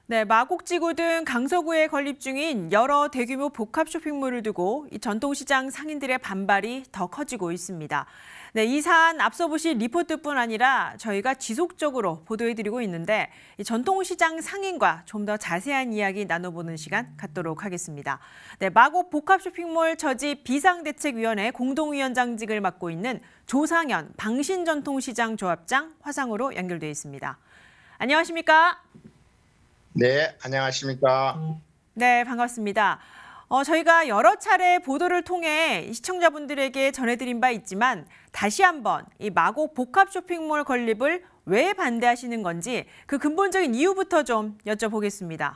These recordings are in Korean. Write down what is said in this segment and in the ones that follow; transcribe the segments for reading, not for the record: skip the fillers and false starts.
네, 마곡지구 등 강서구에 건립 중인 여러 대규모 복합 쇼핑몰을 두고 이 전통시장 상인들의 반발이 더 커지고 있습니다. 네, 이 사안 앞서 보신 리포트뿐 아니라 저희가 지속적으로 보도해드리고 있는데 이 전통시장 상인과 좀 더 자세한 이야기 나눠보는 시간 갖도록 하겠습니다. 네, 마곡 복합 쇼핑몰 처지 비상대책위원회 공동위원장직을 맡고 있는 조상현 방신전통시장 조합장 화상으로 연결돼 있습니다. 안녕하십니까? 네, 안녕하십니까. 네, 반갑습니다. 저희가 여러 차례 보도를 통해 시청자분들에게 전해드린 바 있지만 다시 한번 이 마곡 복합 쇼핑몰 건립을 왜 반대하시는 건지 그 근본적인 이유부터 좀 여쭤보겠습니다.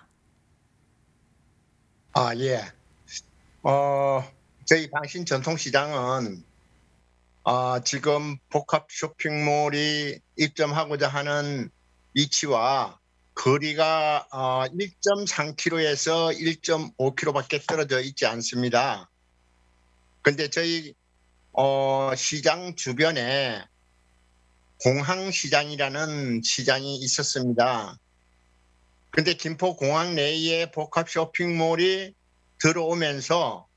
예. 저희 방신 전통시장은 지금 복합 쇼핑몰이 입점하고자 하는 위치와 거리가 1.3km에서 1.5km밖에 떨어져 있지 않습니다. 근데 저희 시장 주변에 공항시장이라는 시장이 있었습니다. 근데 김포공항 내에 복합 쇼핑몰이 들어오면서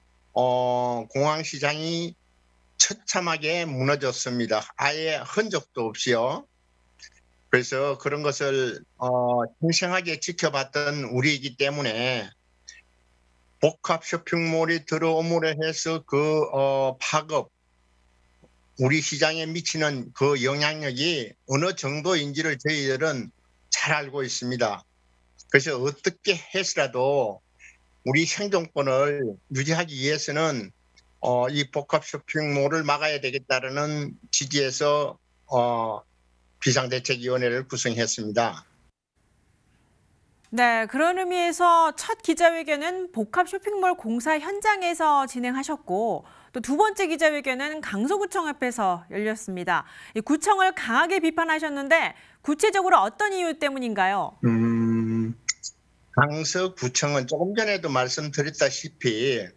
공항시장이 처참하게 무너졌습니다. 아예 흔적도 없이요. 그래서 그런 것을 생생하게 지켜봤던 우리이기 때문에 복합 쇼핑몰이 들어옴으로 해서 그 파급, 우리 시장에 미치는 그 영향력이 어느 정도인지를 저희들은 잘 알고 있습니다. 그래서 어떻게 해서라도 우리 생존권을 유지하기 위해서는 이 복합 쇼핑몰을 막아야 되겠다는 취지에서 비상대책위원회를 구성했습니다. 네, 그런 의미에서 첫 기자회견은 복합 쇼핑몰 공사 현장에서 진행하셨고 또 두 번째 기자회견은 강서구청 앞에서 열렸습니다. 이 구청을 강하게 비판하셨는데 구체적으로 어떤 이유 때문인가요? 강서구청은 조금 전에도 말씀드렸다시피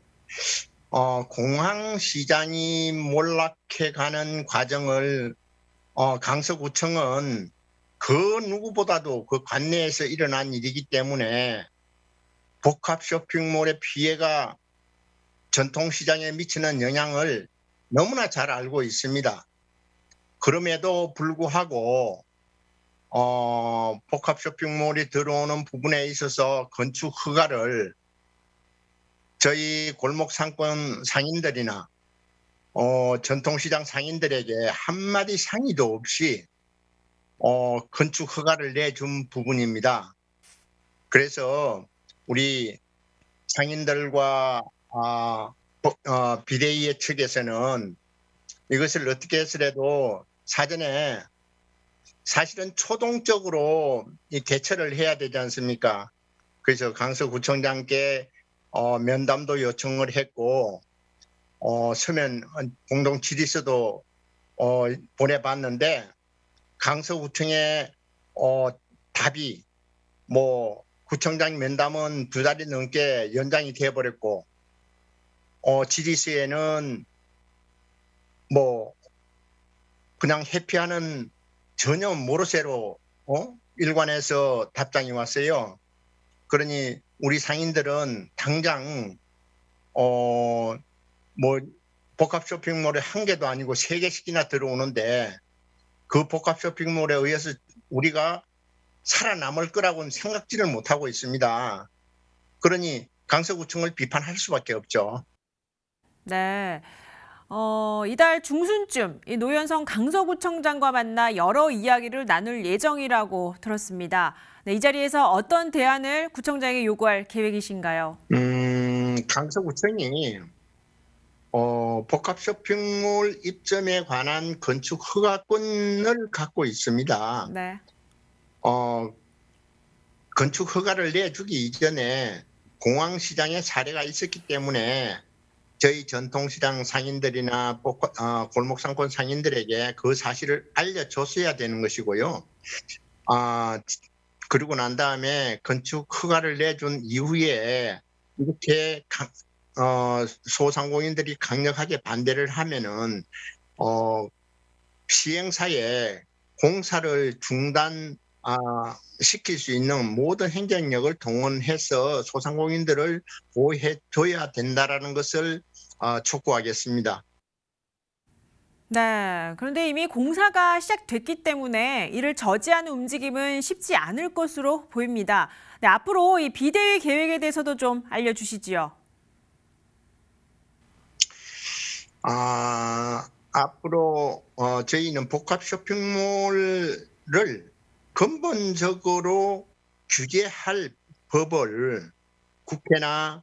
공항시장이 몰락해가는 과정을 강서구청은 그 누구보다도 그 관내에서 일어난 일이기 때문에 복합 쇼핑몰의 피해가 전통시장에 미치는 영향을 너무나 잘 알고 있습니다. 그럼에도 불구하고 복합 쇼핑몰이 들어오는 부분에 있어서 건축 허가를 저희 골목 상권 상인들이나 전통시장 상인들에게 한마디 상의도 없이 건축 허가를 내준 부분입니다. 그래서 우리 상인들과 비대위의 측에서는 이것을 어떻게 해서라도 사전에 사실은 초동적으로 이 개최를 해야 되지 않습니까? 그래서 강서구청장께 면담도 요청을 했고 서면 공동 질의서도 보내봤는데 강서구청의 답이 구청장 면담은 2달이 넘게 연장이 되어버렸고 질의서에는 그냥 회피하는 전혀 모르쇠로 일관해서 답장이 왔어요. 그러니 우리 상인들은 당장 복합 쇼핑몰에 1개도 아니고 3개씩이나 들어오는데 그 복합 쇼핑몰에 의해서 우리가 살아남을 거라고는 생각지를 못하고 있습니다. 그러니 강서구청을 비판할 수밖에 없죠. 네. 이달 중순쯤 이 노현성 강서구청장과 만나 여러 이야기를 나눌 예정이라고 들었습니다. 네, 이 자리에서 어떤 대안을 구청장에게 요구할 계획이신가요? 강서구청이 복합 쇼핑몰 입점에 관한 건축 허가권을 갖고 있습니다. 네. 건축 허가를 내주기 이전에 공항시장의 사례가 있었기 때문에 저희 전통시장 상인들이나 골목상권 상인들에게 그 사실을 알려줬어야 되는 것이고요. 그리고 난 다음에 건축 허가를 내준 이후에 이렇게 소상공인들이 강력하게 반대를 하면은 시행사에 공사를 중단 시킬 수 있는 모든 행정력을 동원해서 소상공인들을 보호해 줘야 된다라는 것을 촉구하겠습니다. 네, 그런데 이미 공사가 시작됐기 때문에 이를 저지하는 움직임은 쉽지 않을 것으로 보입니다. 네, 앞으로 이 비대위 계획에 대해서도 좀 알려주시지요. 앞으로 저희는 복합 쇼핑몰을 근본적으로 규제할 법을 국회나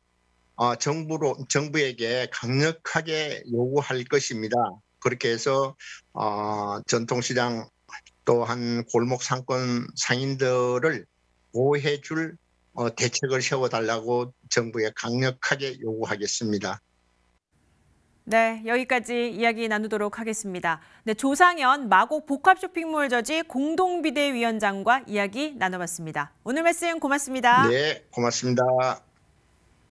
정부에게 강력하게 요구할 것입니다. 그렇게 해서 전통시장 또한 골목 상권 상인들을 보호해 줄 대책을 세워달라고 정부에 강력하게 요구하겠습니다. 네, 여기까지 이야기 나누도록 하겠습니다. 네, 조상현 마곡 복합 쇼핑몰 저지 공동비대위원장과 이야기 나눠봤습니다. 오늘 말씀 고맙습니다. 네, 고맙습니다.